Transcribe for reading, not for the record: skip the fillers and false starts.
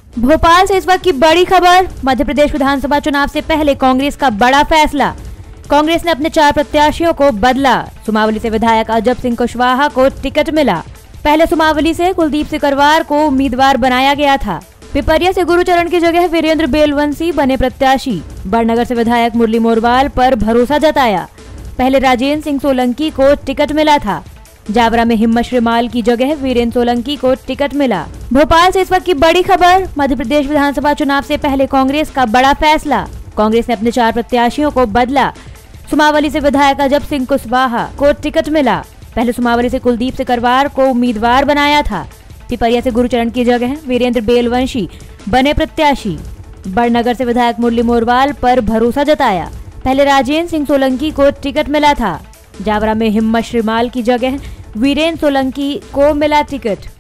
भोपाल से इस वक्त की बड़ी खबर। मध्य प्रदेश विधानसभा चुनाव से पहले कांग्रेस का बड़ा फैसला। कांग्रेस ने अपने 4 प्रत्याशियों को बदला। सुमावली से विधायक अजब सिंह कुशवाहा को टिकट मिला। पहले सुमावली से कुलदीप सिकरवार को उम्मीदवार बनाया गया था। पिपरिया से गुरुचरण की जगह वीरेंद्र बेलवंशी बने प्रत्याशी। बड़नगर से विधायक मुरली मोरवाल पर भरोसा जताया। पहले राजेंद्र सिंह सोलंकी को टिकट मिला था। जावरा में हिम्मत श्रीमाल की जगह वीरेंद्र सोलंकी को टिकट मिला। भोपाल से इस वक्त की बड़ी खबर। मध्य प्रदेश विधानसभा चुनाव से पहले कांग्रेस का बड़ा फैसला। कांग्रेस ने अपने 4 प्रत्याशियों को बदला। सुमावली से विधायक अजब सिंह कुशवाहा को टिकट मिला। पहले सुमावली से कुलदीप सिकरवार को उम्मीदवार बनाया था। पिपरिया से गुरुचरण की जगह वीरेंद्र बेलवंशी बने प्रत्याशी। बड़नगर से विधायक मुरली मोरवाल पर भरोसा जताया। पहले राजेंद्र सिंह सोलंकी को टिकट मिला था। जावरा में हिम्मत श्रीमाल की जगह वीरेंद्र सोलंकी को मिला टिकट।